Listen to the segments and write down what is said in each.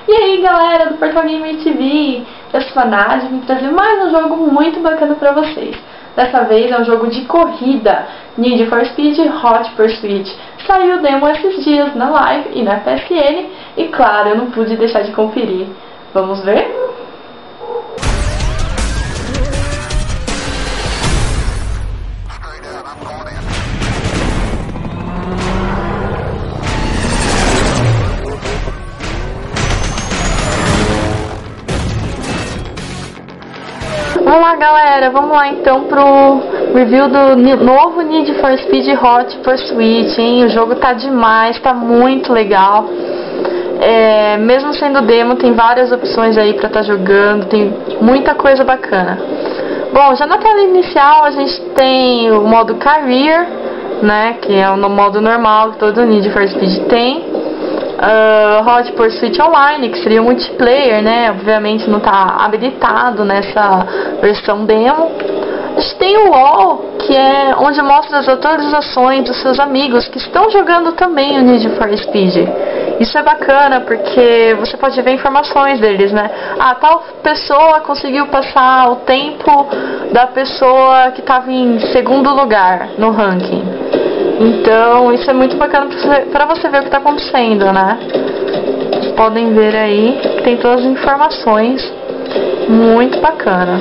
E aí galera do Portal Gamer TV, eu sou a Nádia, vim trazer mais um jogo muito bacana pra vocês. Dessa vez é um jogo de corrida, Need for Speed Hot Pursuit. Saiu demo esses dias na live e na PSN e claro, eu não pude deixar de conferir. Vamos ver? Vamos lá galera, vamos lá então pro review do novo Need for Speed Hot Pursuit, hein? O jogo tá demais, tá muito legal. Mesmo sendo demo, tem várias opções aí pra estar jogando, tem muita coisa bacana. Bom, já na tela inicial a gente tem o modo Career, né? Que é o modo normal que todo Need for Speed tem. Hot Pursuit Online, que seria multiplayer, né? Obviamente não está habilitado nessa versão demo. A gente tem o All, que é onde mostra as atualizações dos seus amigos que estão jogando também o Need for Speed. Isso é bacana porque você pode ver informações deles, né? Ah, tal pessoa conseguiu passar o tempo da pessoa que estava em segundo lugar no ranking. Então, isso é muito bacana pra você ver o que está acontecendo, né? Vocês podem ver aí, tem todas as informações. Muito bacana.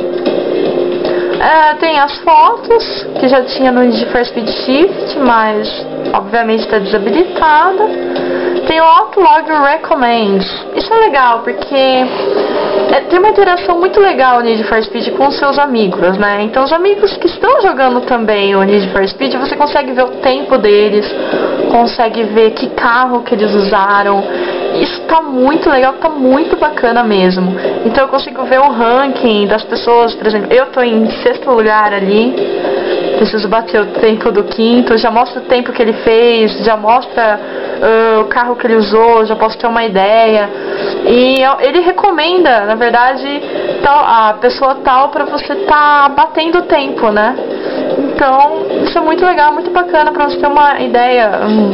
Tem as fotos, que já tinha no Need for Speed Shift, mas obviamente está desabilitada. Tem o Outlog Recommends. Isso é legal, porque tem uma interação muito legal no Need for Speed com os seus amigos, né? Então os amigos que estão jogando também o Need for Speed, você consegue ver o tempo deles, consegue ver que carro que eles usaram. Isso tá muito legal, tá muito bacana mesmo. Então eu consigo ver o ranking das pessoas, por exemplo, eu tô em 6º lugar ali, preciso bater o tempo do 5º, já mostra o tempo que ele fez, já mostra o carro que ele usou, já posso ter uma ideia. E ele recomenda, na verdade, a pessoa tal pra você tá batendo o tempo, né? Então, isso é muito legal, muito bacana pra você ter uma ideia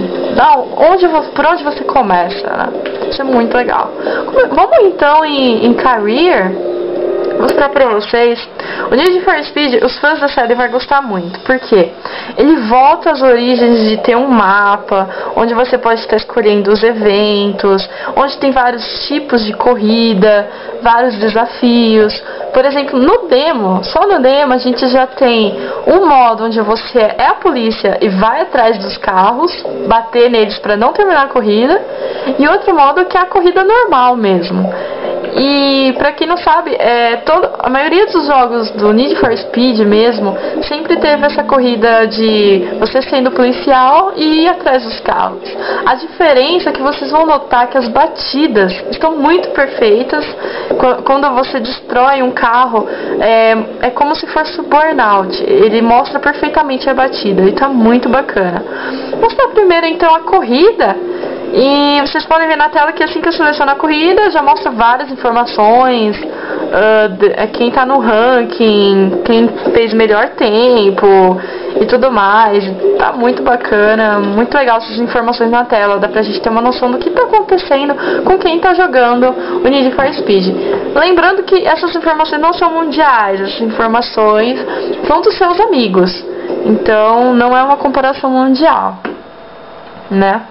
por onde você começa, né? Isso é muito legal. Vamos então em Career mostrar pra vocês. O Need for Speed, os fãs da série vão gostar muito, porque ele volta às origens de ter um mapa, onde você pode estar escolhendo os eventos, onde tem vários tipos de corrida, vários desafios. Por exemplo, no demo, só no demo a gente já tem um modo onde você é a polícia e vai atrás dos carros, bater neles para não terminar a corrida, e outro modo que é a corrida normal mesmo. E pra quem não sabe, a maioria dos jogos do Need for Speed mesmo sempre teve essa corrida de você sendo policial e ir atrás dos carros. A diferença é que vocês vão notar que as batidas estão muito perfeitas. Quando você destrói um carro, é como se fosse o Burnout. Ele mostra perfeitamente a batida e tá muito bacana. Vou mostrar primeiro então a corrida. E vocês podem ver na tela que assim que eu seleciono a corrida, já mostra várias informações, quem tá no ranking, quem fez melhor tempo e tudo mais. Tá muito bacana, muito legal essas informações na tela, dá pra gente ter uma noção do que tá acontecendo com quem tá jogando o Need for Speed. Lembrando que essas informações não são mundiais, essas informações são dos seus amigos, então não é uma comparação mundial, né?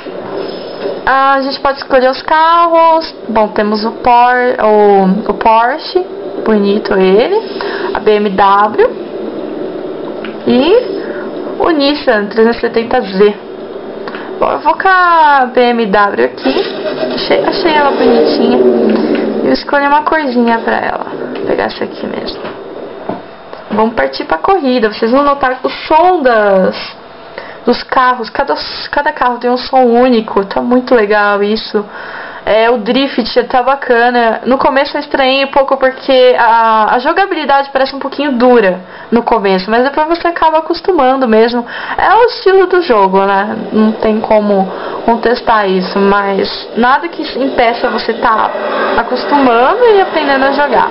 A gente pode escolher os carros. Bom, temos o Porsche, bonito ele, a BMW e o Nissan 370Z. Bom, eu vou com a BMW aqui, achei ela bonitinha e eu escolhi uma corzinha pra ela. Vou pegar essa aqui mesmo. Vamos partir pra corrida. Vocês vão notar o som dos carros, cada carro tem um som único, tá muito legal isso. O drift tá bacana. No começo eu estranhei um pouco porque a jogabilidade parece um pouquinho dura no começo, mas depois você acaba acostumando mesmo. É o estilo do jogo, né? Não tem como contestar isso, mas nada que impeça você tá acostumando e aprendendo a jogar.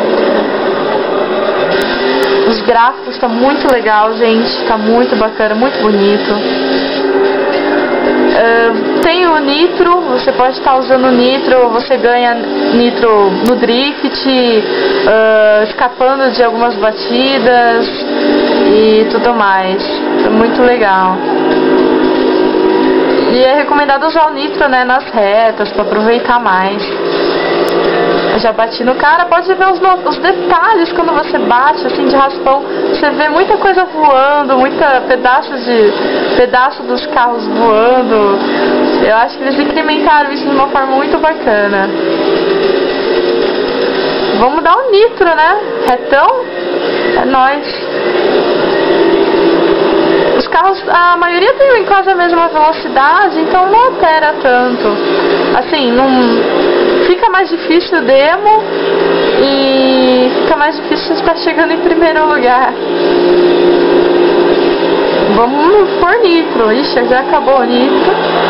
Os gráficos estão muito legal, gente. Tá muito bacana, muito bonito. Tem o nitro, você pode estar usando nitro, você ganha nitro no drift, escapando de algumas batidas e tudo mais. É muito legal. E é recomendado usar o nitro, né, nas retas para aproveitar mais. Eu já bati no cara, pode ver os detalhes quando você bate assim de raspão. Você vê muita coisa voando, pedaço dos carros voando. Eu acho que eles incrementaram isso de uma forma muito bacana. Vamos dar um nitro, né? Retão? É nóis. Os carros, a maioria tem quase a mesma velocidade, então não altera tanto. Assim, não fica mais difícil o demo e fica mais difícil estar chegando em primeiro lugar. Vamos por nitro. Ixi, já acabou o nitro.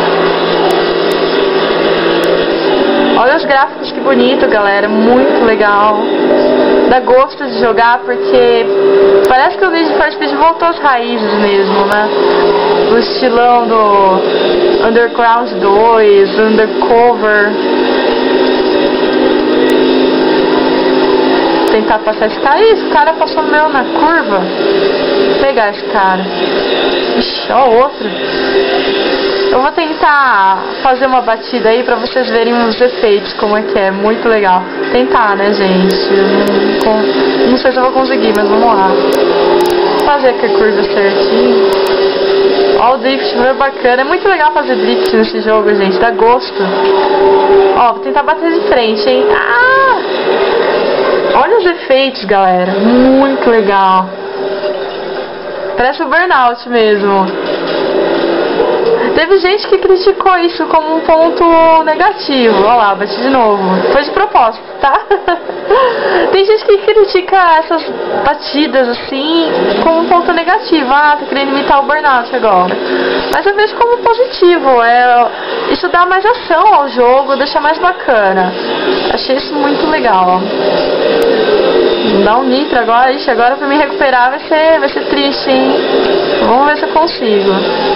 Olha os gráficos, que bonito, galera. Muito legal. Dá gosto de jogar porque parece que o Need for Speed voltou às raízes mesmo, né? O estilão do Underground 2, Undercover. Tentar passar esse cara. Ih, esse cara passou meu na curva. Vou pegar esse cara. Ixi, ó outro. Eu vou tentar fazer uma batida aí pra vocês verem os efeitos, como é que é. Muito legal. Tentar, né, gente? Não sei se eu vou conseguir, mas vamos lá. Fazer aqui a curva certinho. Ó, o drift foi bacana. É muito legal fazer drift nesse jogo, gente. Dá gosto. Ó, vou tentar bater de frente, hein? Ah! Olha os efeitos, galera. Muito legal. Parece o Burnout mesmo. Teve gente que criticou isso como um ponto negativo. Olha lá, bati de novo. Foi de propósito, tá? Tem gente que critica essas batidas assim como um ponto negativo. Ah, tá querendo imitar o Burnout agora. Mas eu vejo como positivo. Isso dá mais ação ao jogo, deixa mais bacana. Achei isso muito legal. Dá um nitro agora. Ixi, agora pra me recuperar vai ser triste, hein? Vamos ver se eu consigo.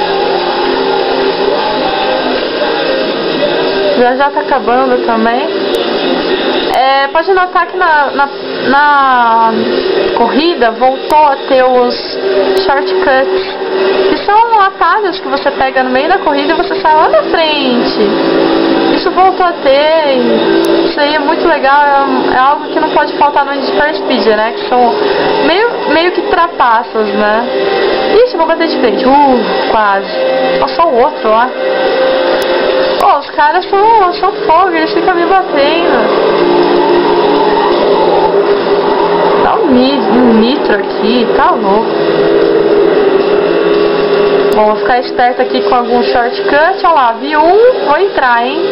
Já tá acabando também. Pode notar que na corrida voltou a ter os shortcuts, que são atalhos que você pega no meio da corrida e você sai lá na frente. Isso voltou a ter, isso aí é muito legal, é algo que não pode faltar no Need for Speed, né? Que são meio que trapaças, né? Ixi, vou bater de frente. Quase. Passou o outro lá. Pô, os caras são fogo, eles ficam me batendo. Dá um nitro aqui, tá louco. Bom, vou ficar esperto aqui com algum shortcut. Olha lá, vi um, vou entrar, hein.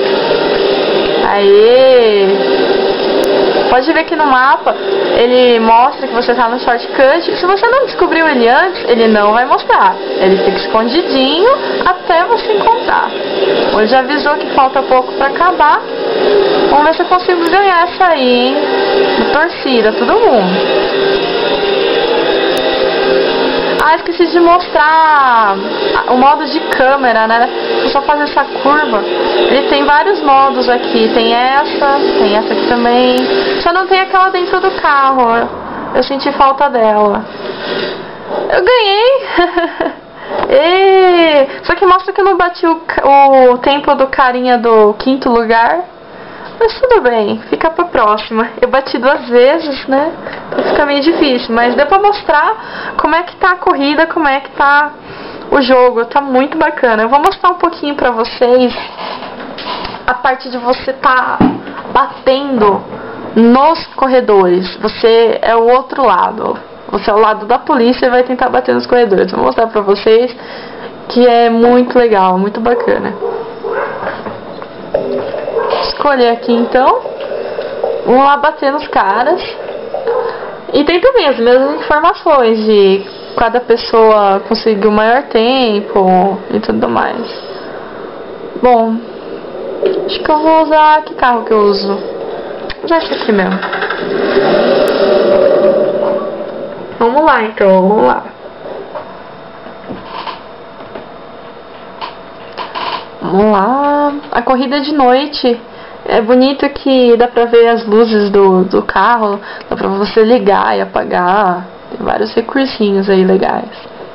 Aê! Pode ver que no mapa ele mostra que você tá no shortcut. Se você não descobriu ele antes, ele não vai mostrar. Ele fica escondidinho até você encontrar. Ele já avisou que falta pouco pra acabar. Vamos ver se eu consigo ganhar essa aí, hein? Torcida, todo mundo. Ah, esqueci de mostrar o modo de câmera, né? Vou só fazer essa curva. Ele tem vários modos aqui. Tem essa aqui também. Só não tem aquela dentro do carro. Eu senti falta dela. Eu ganhei! Só que mostra que eu não bati o tempo do carinha do 5º lugar. Mas tudo bem, fica pra próxima. Eu bati 2 vezes, né? Então fica meio difícil. Mas deu pra mostrar como é que tá a corrida, como é que tá o jogo. Tá muito bacana. Eu vou mostrar um pouquinho pra vocês a parte de você tá batendo nos corredores. Você é o outro lado. Você é o lado da polícia e vai tentar bater nos corredores. Vou mostrar pra vocês que é muito legal, muito bacana. Escolher aqui então. Vamos lá bater nos caras. E tem também as mesmas informações de cada pessoa conseguiu o maior tempo e tudo mais. Bom, acho que eu vou usar... Que carro que eu uso? Vou usar esse aqui mesmo. Vamos lá então, vamos lá. Vamos lá. A corrida é de noite. É bonito que dá pra ver as luzes do carro. Dá pra você ligar e apagar. Tem vários recursinhos aí legais.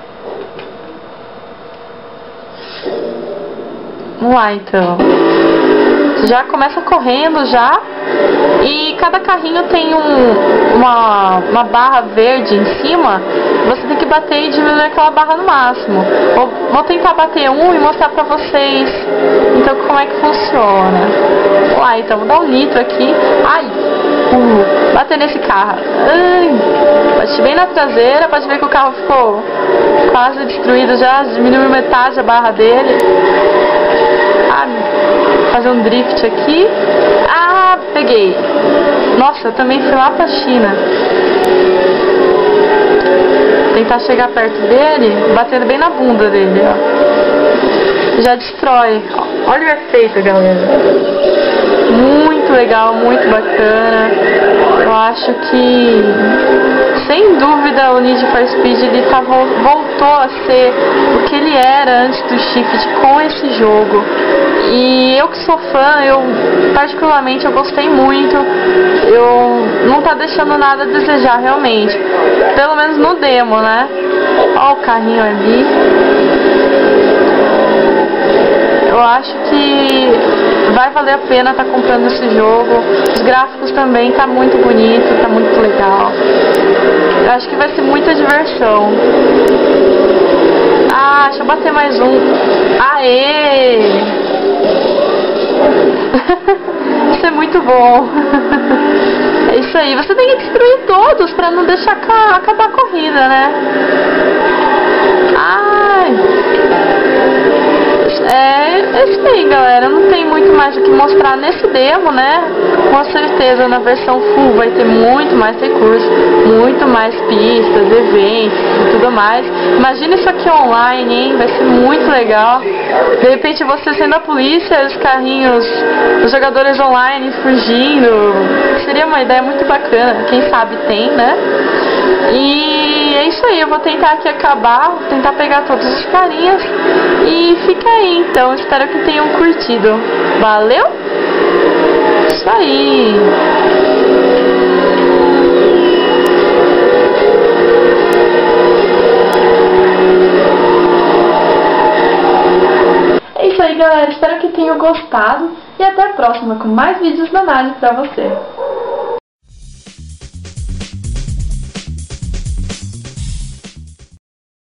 Vamos lá então. Já começa correndo já. E cada carrinho tem uma barra verde em cima. Você tem que bater e diminuir aquela barra no máximo. Vou tentar bater um e mostrar pra vocês então como é que funciona. Vamos lá então, vou dar um nitro aqui. Ai! Bater nesse carro. Ai! Bati bem na traseira. Pode ver que o carro ficou quase destruído já. Diminuiu metade a barra dele. Fazer um drift aqui. Ah, peguei. Nossa, eu também fui lá pra China. Tentar chegar perto dele, batendo bem na bunda dele, ó. Já destrói. Olha o efeito, galera. Muito legal, muito bacana. Eu acho que, sem dúvida, o Need for Speed ele voltou a ser o que ele era antes do Shift com esse jogo. E eu que sou fã, particularmente eu gostei muito. Não tá deixando nada a desejar realmente. Pelo menos no demo, né? Ó o carrinho ali. Eu acho que vai valer a pena estar comprando esse jogo. Os gráficos também tá muito bonito, tá muito legal. Eu acho que vai ser muita diversão. Ah, deixa eu bater mais um. Aê! Isso é muito bom. É isso aí, você tem que destruir todos pra não deixar acabar a corrida, né? Ai! É isso aí, galera. Não tem muito mais o que mostrar nesse demo, né? Com certeza na versão full vai ter muito mais recursos, muito mais pistas, eventos e tudo mais. Imagina isso aqui online, hein? Vai ser muito legal. De repente você sendo a polícia, os carrinhos, os jogadores online fugindo. Seria uma ideia muito bacana. Quem sabe tem, né? E é isso aí, eu vou tentar aqui acabar, tentar pegar todos os carinhas e fica aí então, espero que tenham curtido. Valeu? Isso aí! É isso aí, galera, espero que tenham gostado e até a próxima com mais vídeos da análise pra você.